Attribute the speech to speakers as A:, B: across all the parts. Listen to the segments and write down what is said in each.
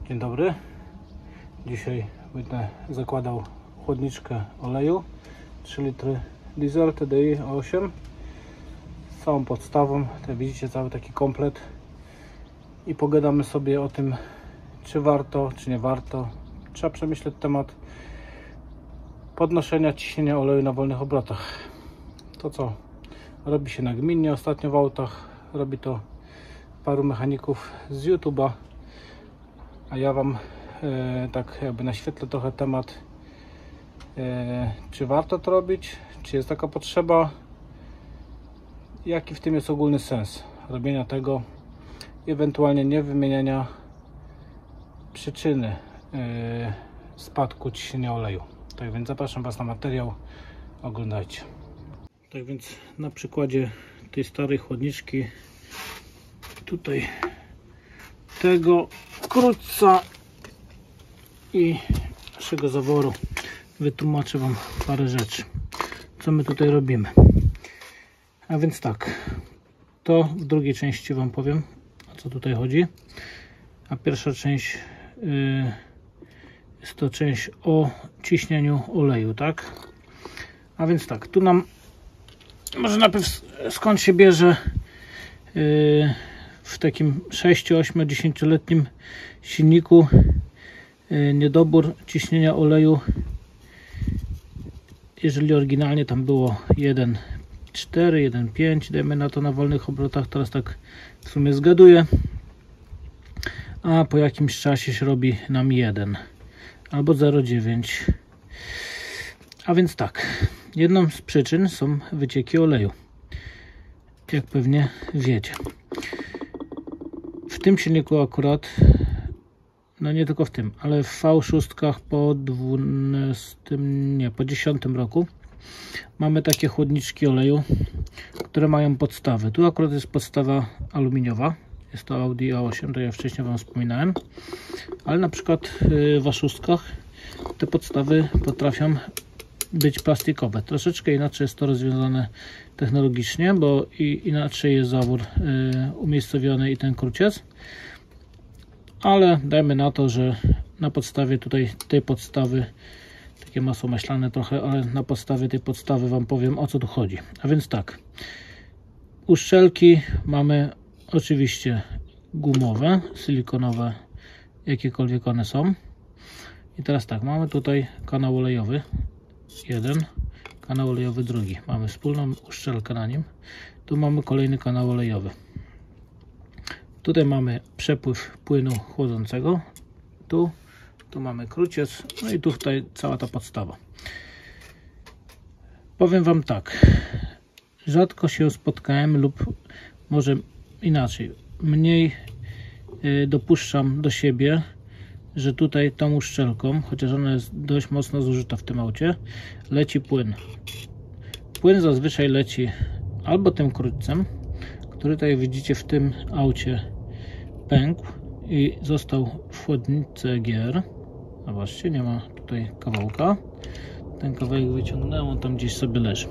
A: Dzień dobry. Dzisiaj będę zakładał chłodniczkę oleju 3 litry diesel TDI 8 z całą podstawą. Tutaj widzicie cały taki komplet i pogadamy sobie o tym, czy warto, czy nie warto. Trzeba przemyśleć temat podnoszenia ciśnienia oleju na wolnych obrotach. To co robi się nagminnie ostatnio w autach, robi to paru mechaników z YouTube'a, a ja Wam tak jakby naświetlę trochę temat, czy warto to robić, czy jest taka potrzeba, jaki w tym jest ogólny sens robienia tego, ewentualnie nie wymieniania przyczyny spadku ciśnienia oleju. Tak więc zapraszam Was na materiał, oglądajcie. Tak więc na przykładzie tej starej chłodniczki, tutaj tego krótca i naszego zaworu, wytłumaczę Wam parę rzeczy, co my tutaj robimy. A więc tak, to w drugiej części Wam powiem, o co tutaj chodzi. A pierwsza część jest to część o ciśnieniu oleju, tak? A więc tak, tu nam może najpierw skąd się bierze w takim 6, 8, 10-letnim silniku niedobór ciśnienia oleju. Jeżeli oryginalnie tam było 1,4, 1,5, dajmy na to na wolnych obrotach, teraz tak w sumie zgaduję, a po jakimś czasie się robi nam 1 albo 0,9. A więc tak, jedną z przyczyn są wycieki oleju, jak pewnie wiecie. W tym silniku akurat, no nie tylko w tym, ale w V6 po 10 roku mamy takie chłodniczki oleju, które mają podstawy. Tu akurat jest podstawa aluminiowa, jest to Audi A8, to ja wcześniej Wam wspominałem, ale na przykład w A6 te podstawy potrafią być plastikowe. Troszeczkę inaczej jest to rozwiązane technologicznie, bo inaczej jest zawór umiejscowiony i ten kruciec, ale dajmy na to, że na podstawie tutaj tej podstawy, takie masło maślane trochę, ale na podstawie tej podstawy Wam powiem, o co tu chodzi. A więc tak, uszczelki mamy oczywiście gumowe, silikonowe, jakiekolwiek one są. I teraz tak, mamy tutaj kanał olejowy jeden, kanał olejowy drugi. Mamy wspólną uszczelkę na nim. Tu mamy kolejny kanał olejowy. Tutaj mamy przepływ płynu chłodzącego. Tu mamy kruciec. No i tutaj cała ta podstawa. Powiem Wam tak. Rzadko się spotkałem, lub może inaczej, mniej dopuszczam do siebie, że tutaj tą uszczelką, chociaż ona jest dość mocno zużyta w tym aucie, leci płyn. Płyn zazwyczaj leci albo tym krótcem, który tutaj widzicie w tym aucie pękł i został w chłodnicy EGR. A właśnie, nie ma tutaj kawałka. Ten kawałek wyciągnąłem, on tam gdzieś sobie leży.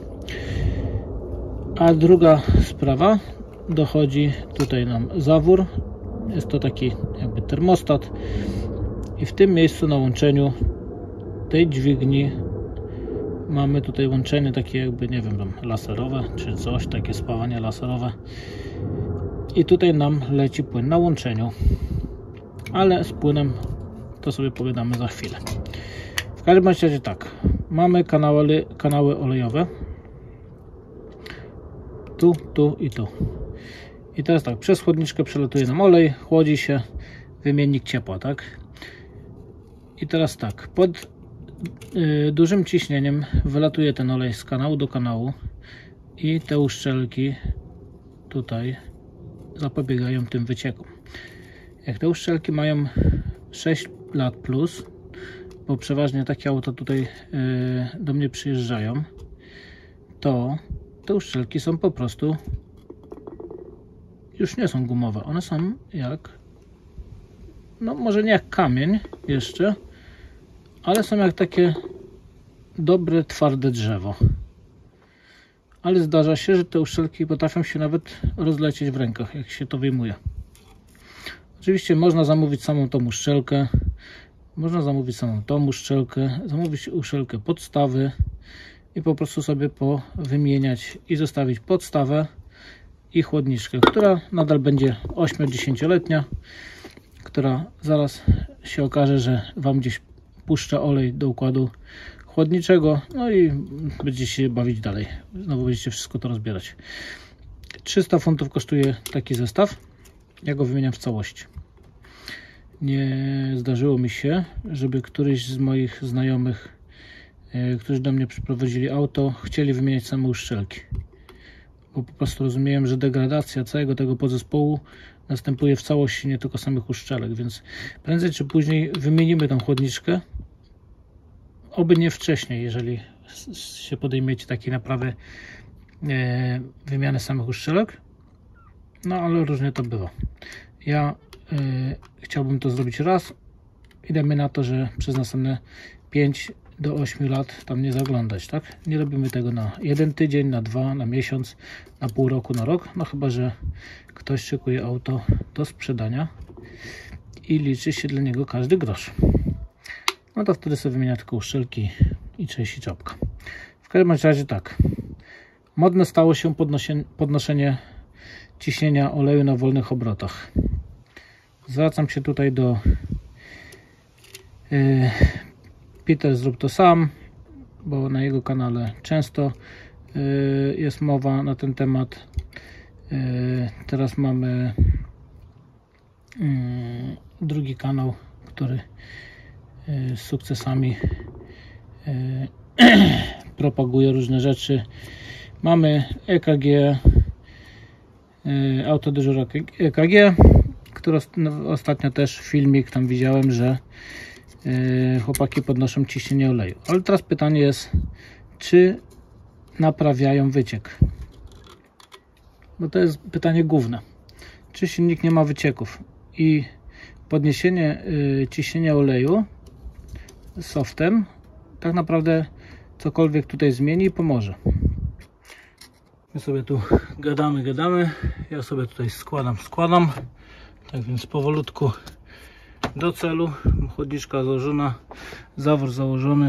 A: A druga sprawa, dochodzi tutaj nam zawór. Jest to taki jakby termostat. I w tym miejscu na łączeniu tej dźwigni mamy tutaj łączenie takie jakby, nie wiem, laserowe czy coś, takie spawanie laserowe. I tutaj nam leci płyn na łączeniu. Ale z płynem to sobie pogadamy za chwilę. W każdym razie tak, mamy kanały olejowe. Tu i tu. I teraz tak, przez chłodniczkę przelatuje nam olej, chłodzi się, wymiennik ciepła, tak? I teraz tak, pod dużym ciśnieniem wylatuje ten olej z kanału do kanału i te uszczelki tutaj zapobiegają tym wyciekom. Jak te uszczelki mają 6 lat plus, bo przeważnie takie auta tutaj do mnie przyjeżdżają, to te uszczelki są po prostu, już nie są gumowe, one są jak, no może nie jak kamień jeszcze, ale są jak takie dobre, twarde drzewo. Ale zdarza się, że te uszczelki potrafią się nawet rozlecieć w rękach, jak się to wyjmuje. Oczywiście można zamówić samą tą uszczelkę, zamówić uszczelkę podstawy i po prostu sobie powymieniać i zostawić podstawę i chłodniczkę, która nadal będzie 8-10-letnia, która zaraz się okaże, że Wam gdzieś puszcza olej do układu chłodniczego, no i będziecie się bawić dalej. Znowu będziecie wszystko to rozbierać. 300 funtów kosztuje taki zestaw. Ja go wymieniam w całości. Nie zdarzyło mi się, żeby któryś z moich znajomych, którzy do mnie przyprowadzili auto, chcieli wymieniać same uszczelki. Bo po prostu rozumiem, że degradacja całego tego podzespołu następuje w całości, nie tylko samych uszczelek, więc prędzej czy później wymienimy tą chłodniczkę. Oby nie wcześniej, jeżeli się podejmiecie takiej naprawy wymiany samych uszczelek. No ale różnie to bywa. Ja chciałbym to zrobić raz i dajmy na to, że przez następne 5 do 8 lat tam nie zaglądać, tak? Nie robimy tego na 1 tydzień, na 2, na miesiąc, na pół roku, na rok. No chyba że ktoś szykuje auto do sprzedania i liczy się dla niego każdy grosz. No to wtedy sobie wymienia tylko uszczelki i części czapka. W każdym razie tak. Modne stało się podnoszenie ciśnienia oleju na wolnych obrotach. Zwracam się tutaj do Peter, zrób to sam, bo na jego kanale często jest mowa na ten temat. Teraz mamy drugi kanał, który z sukcesami propaguje różne rzeczy. Mamy EKG, autodyżur EKG, który ostatnio też filmik tam widziałem, że chłopaki podnoszą ciśnienie oleju. Ale teraz pytanie jest, czy naprawiają wyciek? Bo to jest pytanie główne. Czy silnik nie ma wycieków? I podniesienie ciśnienia oleju softem tak naprawdę cokolwiek tutaj zmieni i pomoże. My sobie tu gadamy, ja sobie tutaj składam, tak więc powolutku do celu. Chłodniczka założona, zawór założony.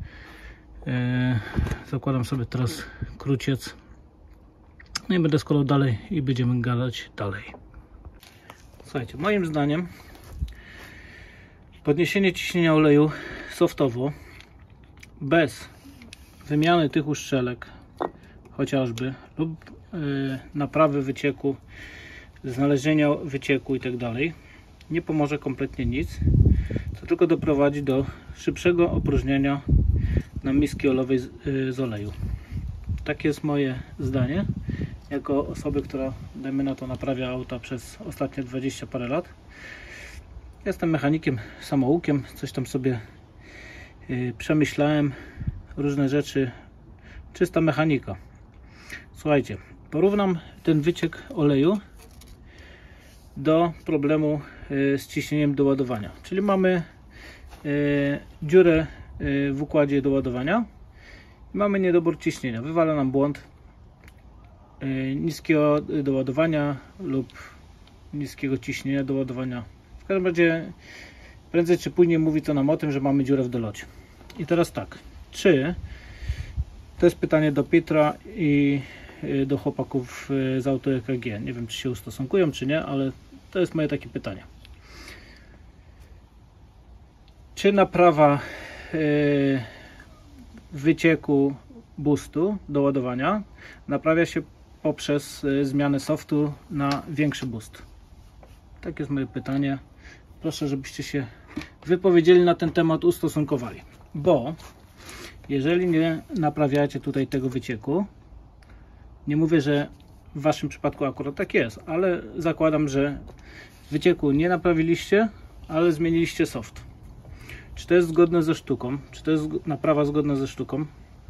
A: Zakładam sobie teraz kruciec, no i będę składał dalej i będziemy gadać dalej. Słuchajcie, moim zdaniem podniesienie ciśnienia oleju softowo bez wymiany tych uszczelek chociażby lub naprawy wycieku, znalezienia wycieku i tak dalej nie pomoże kompletnie nic, co tylko doprowadzi do szybszego opróżnienia na miski olejowej z oleju. Takie jest moje zdanie jako osoby, która, dajmy na to, naprawia auta przez ostatnie 20 parę lat. Jestem mechanikiem, samoukiem, coś tam sobie przemyślałem, różne rzeczy, czysta mechanika. Słuchajcie, porównam ten wyciek oleju do problemu z ciśnieniem do ładowania. Czyli mamy dziurę w układzie do ładowania i mamy niedobór ciśnienia. Wywala nam błąd niskiego doładowania lub niskiego ciśnienia do ładowania. W każdym razie prędzej czy później mówi to nam o tym, że mamy dziurę w dolocie. I teraz tak, czy to jest pytanie do Pietra i do chłopaków z auto EKG. Nie wiem, czy się ustosunkują, czy nie, ale to jest moje takie pytanie. Czy naprawa wycieku boostu do ładowania naprawia się poprzez zmianę softu na większy boost? Tak jest moje pytanie. Proszę, żebyście się wypowiedzieli na ten temat, ustosunkowali. Bo jeżeli nie naprawiacie tutaj tego wycieku, nie mówię, że w waszym przypadku akurat tak jest, ale zakładam, że wycieku nie naprawiliście, ale zmieniliście soft. Czy to jest zgodne ze sztuką? Czy to jest naprawa zgodna ze sztuką?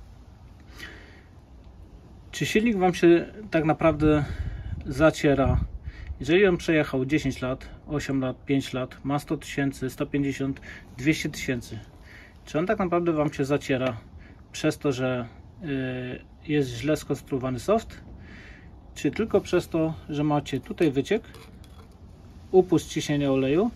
A: Czy silnik wam się tak naprawdę zaciera? Jeżeli on przejechał 10 lat, 8 lat, 5 lat, ma 100 tysięcy, 150, 200 tysięcy, czy on tak naprawdę wam się zaciera przez to, że jest źle skonstruowany soft, czy tylko przez to, że macie tutaj wyciek upust ciśnienia oleju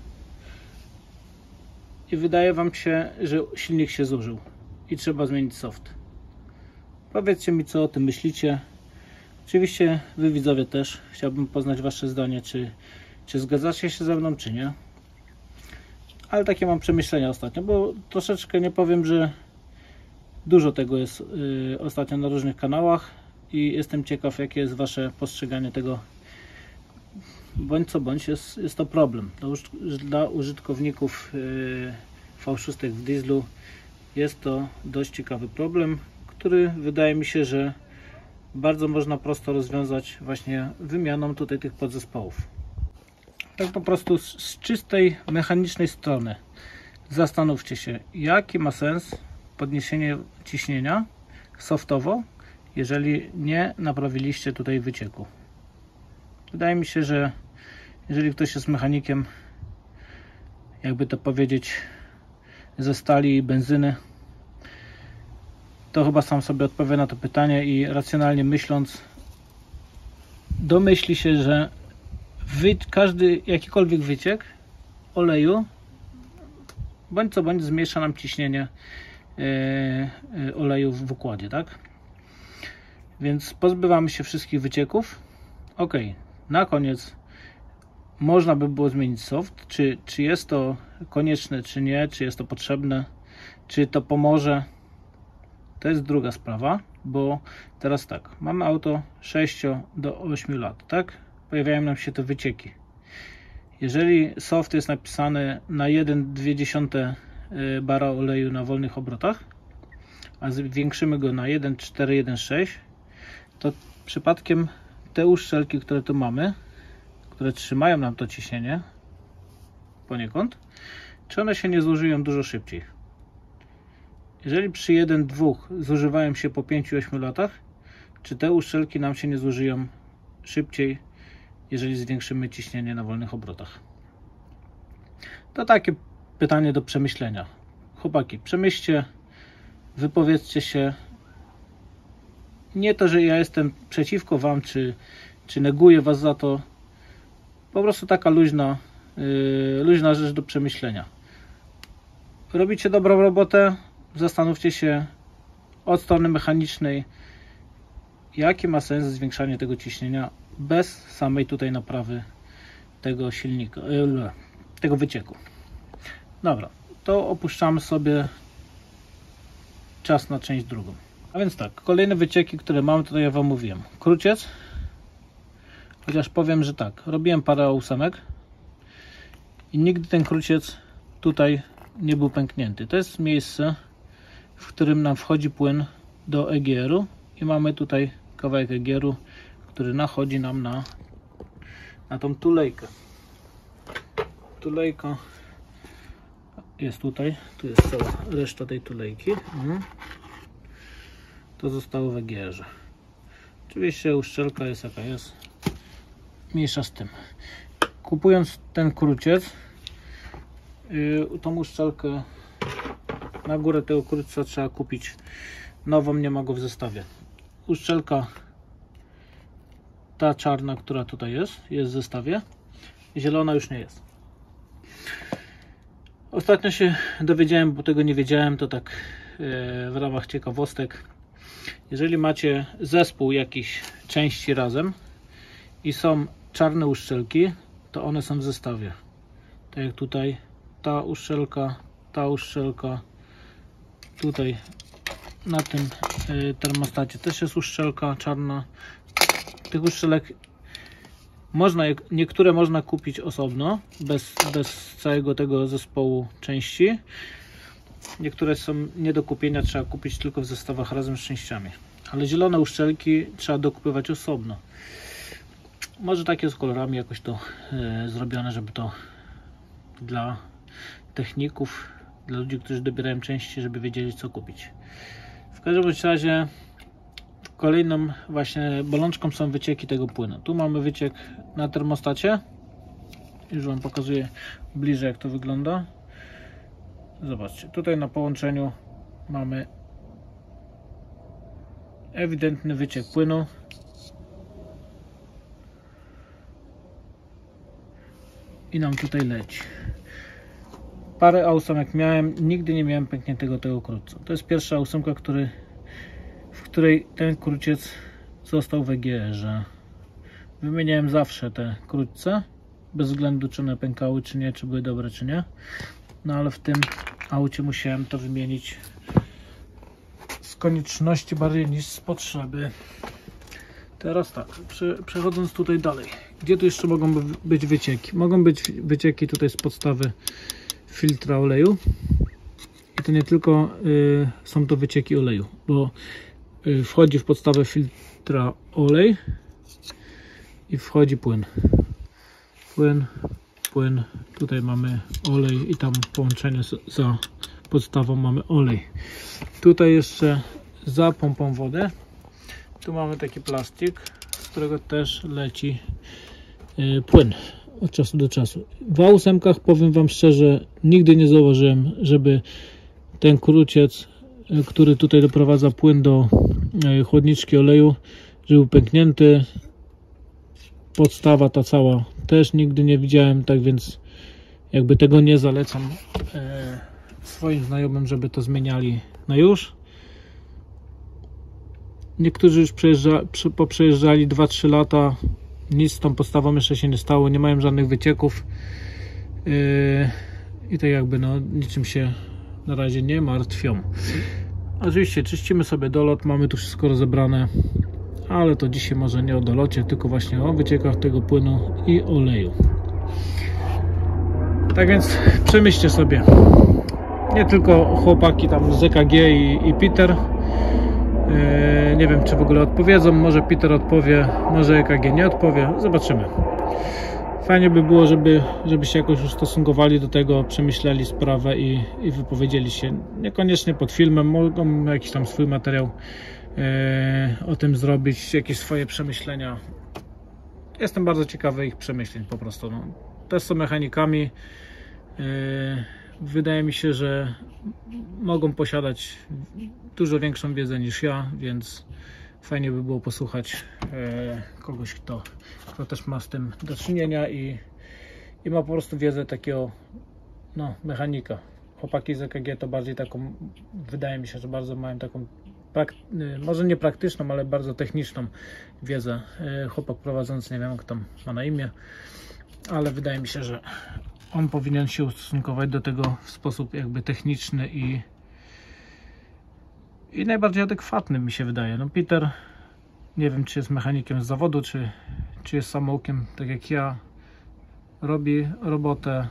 A: i wydaje Wam się, że silnik się zużył i trzeba zmienić soft. Powiedzcie mi, co o tym myślicie. Oczywiście Wy, widzowie, też chciałbym poznać Wasze zdanie, czy zgadzacie się ze mną, czy nie. Ale takie mam przemyślenia ostatnio, bo troszeczkę nie powiem, że dużo tego jest ostatnio na różnych kanałach i jestem ciekaw, jakie jest Wasze postrzeganie tego. Bądź co bądź, jest to problem. Dla użytkowników V6 w dieslu jest to dość ciekawy problem, który wydaje mi się, że bardzo można prosto rozwiązać właśnie wymianą tutaj tych podzespołów. Tak po prostu z czystej mechanicznej strony zastanówcie się, jaki ma sens podniesienie ciśnienia softowo, jeżeli nie naprawiliście tutaj wycieku. Wydaje mi się, że jeżeli ktoś jest mechanikiem, jakby to powiedzieć, ze stali i benzyny, to chyba sam sobie odpowie na to pytanie i racjonalnie myśląc domyśli się, że każdy jakikolwiek wyciek oleju bądź co bądź zmniejsza nam ciśnienie oleju w układzie, tak? Więc pozbywamy się wszystkich wycieków. Ok, na koniec można by było zmienić soft, czy jest to konieczne, czy nie, czy jest to potrzebne, czy to pomoże. To jest druga sprawa, bo teraz tak, mamy auto 6 do 8 lat, tak? Pojawiają nam się te wycieki. Jeżeli soft jest napisany na 1,2 bara oleju na wolnych obrotach, a zwiększymy go na 1,4, 1,6, to przypadkiem te uszczelki, które tu mamy, które trzymają nam to ciśnienie poniekąd, czy one się nie zużyją dużo szybciej? Jeżeli przy 1,2 zużywają się po 5-8 latach, czy te uszczelki nam się nie zużyją szybciej, jeżeli zwiększymy ciśnienie na wolnych obrotach? To takie pytanie do przemyślenia. Chłopaki, przemyślcie, wypowiedzcie się. Nie to, że ja jestem przeciwko Wam, czy neguję Was za to. Po prostu taka luźna rzecz do przemyślenia. Robicie dobrą robotę, zastanówcie się od strony mechanicznej, jaki ma sens zwiększanie tego ciśnienia bez samej tutaj naprawy tego silnika, tego wycieku. Dobra, to opuszczamy sobie czas na część drugą. A więc tak, kolejne wycieki, które mam, tutaj ja Wam mówiłem. Kruciec, chociaż powiem, że tak, robiłem parę ósemek i nigdy ten kruciec tutaj nie był pęknięty. To jest miejsce, w którym nam wchodzi płyn do EGR-u i mamy tutaj kawałek EGR-u, który nachodzi nam na tą tulejkę. Tulejka jest tutaj, tu jest cała reszta tej tulejki. To zostało w EGR-ze. Oczywiście uszczelka jest jaka jest, mniejsza z tym. Kupując ten kruciec, tą uszczelkę na górę tego krucca trzeba kupić nową, nie ma go w zestawie. Uszczelka ta czarna, która tutaj jest w zestawie, zielona już nie jest. Ostatnio się dowiedziałem, bo tego nie wiedziałem, to tak w ramach ciekawostek. Jeżeli macie zespół jakichś części razem i są czarne uszczelki, to one są w zestawie. Tak jak tutaj ta uszczelka, tutaj na tym termostacie też jest uszczelka czarna. Tych uszczelek niektóre można kupić osobno, bez całego tego zespołu części. Niektóre są nie do kupienia, trzeba kupić tylko w zestawach razem z częściami. Ale zielone uszczelki trzeba dokupywać osobno. Może takie z kolorami jakoś to zrobione, żeby to dla techników, dla ludzi, którzy dobierają części, żeby wiedzieli, co kupić. W każdym razie kolejną właśnie bolączką są wycieki tego płynu. Tu mamy wyciek na termostacie. Już Wam pokazuję bliżej, jak to wygląda. Zobaczcie, tutaj na połączeniu mamy ewidentny wyciek płynu. i nam tutaj leci. Parę A8 miałem, nigdy nie miałem pękniętego tego krótca. To jest pierwsza A8, w której ten króciec został w EGR-ze. Wymieniałem zawsze te krótce, bez względu czy one pękały czy nie, czy były dobre czy nie. No ale w tym aucie musiałem to wymienić z konieczności bardziej niż z potrzeby. Teraz tak, przechodząc tutaj dalej. Gdzie tu jeszcze mogą być wycieki? Mogą być wycieki tutaj z podstawy filtra oleju. I to nie tylko są to wycieki oleju, bo wchodzi w podstawę filtra olej i wchodzi płyn. Płyn, tutaj mamy olej i tam połączenie za podstawą mamy olej. Tutaj jeszcze za pompą wodę. Tu mamy taki plastik, z którego też leci płyn od czasu do czasu. W A8 powiem Wam szczerze, nigdy nie zauważyłem, żeby ten króciec, który tutaj doprowadza płyn do chłodniczki oleju, że był pęknięty. Podstawa ta cała też nigdy nie widziałem, tak więc jakby tego nie zalecam swoim znajomym, żeby to zmieniali na już. Niektórzy już poprzejeżdżali 2-3 lata, nic z tą podstawą jeszcze się nie stało, nie mają żadnych wycieków i tak jakby no niczym się na razie nie martwią. Oczywiście czyścimy sobie dolot, mamy tu wszystko rozebrane, ale to dzisiaj może nie o dolocie, tylko właśnie o wyciekach tego płynu i oleju. Tak więc przemyślcie sobie, nie tylko chłopaki tam z EKG i Peter. Nie wiem, czy w ogóle odpowiedzą, może Peter odpowie, może EKG nie odpowie, zobaczymy. Fajnie by było, żeby się jakoś ustosunkowali do tego, przemyśleli sprawę i wypowiedzieli się. Niekoniecznie pod filmem, mogą jakiś tam swój materiał o tym zrobić, jakieś swoje przemyślenia. Jestem bardzo ciekawy ich przemyśleń po prostu. No. Też są mechanikami. Wydaje mi się, że mogą posiadać dużo większą wiedzę niż ja, więc fajnie by było posłuchać kogoś, kto też ma z tym do czynienia i ma po prostu wiedzę takiego mechanika. Chłopaki z EKG to bardziej taką, wydaje mi się, że bardzo mają taką może nie praktyczną, ale bardzo techniczną wiedzę. Chłopak prowadzący, nie wiem jak tam ma na imię, ale wydaje mi się, że on powinien się ustosunkować do tego w sposób jakby techniczny i najbardziej adekwatny, mi się wydaje. No Peter, nie wiem czy jest mechanikiem z zawodu, czy jest samoukiem, tak jak ja, robi robotę,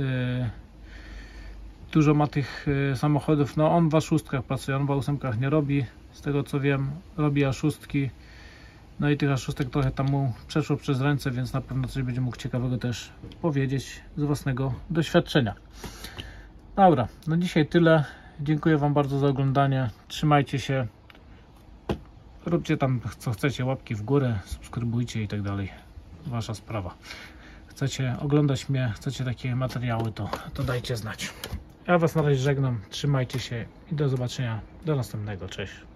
A: dużo ma tych samochodów, no on w A6 pracuje, on w A8 nie robi, z tego co wiem, robi A6, no i tych A6 trochę tam mu przeszło przez ręce, więc na pewno coś będzie mógł ciekawego też powiedzieć z własnego doświadczenia. Dobra, no dzisiaj tyle. Dziękuję Wam bardzo za oglądanie. Trzymajcie się. Róbcie tam co chcecie, łapki w górę, subskrybujcie i tak dalej. Wasza sprawa. Chcecie oglądać mnie, chcecie takie materiały, to dajcie znać. Ja Was na razie żegnam. Trzymajcie się i do zobaczenia. Do następnego. Cześć.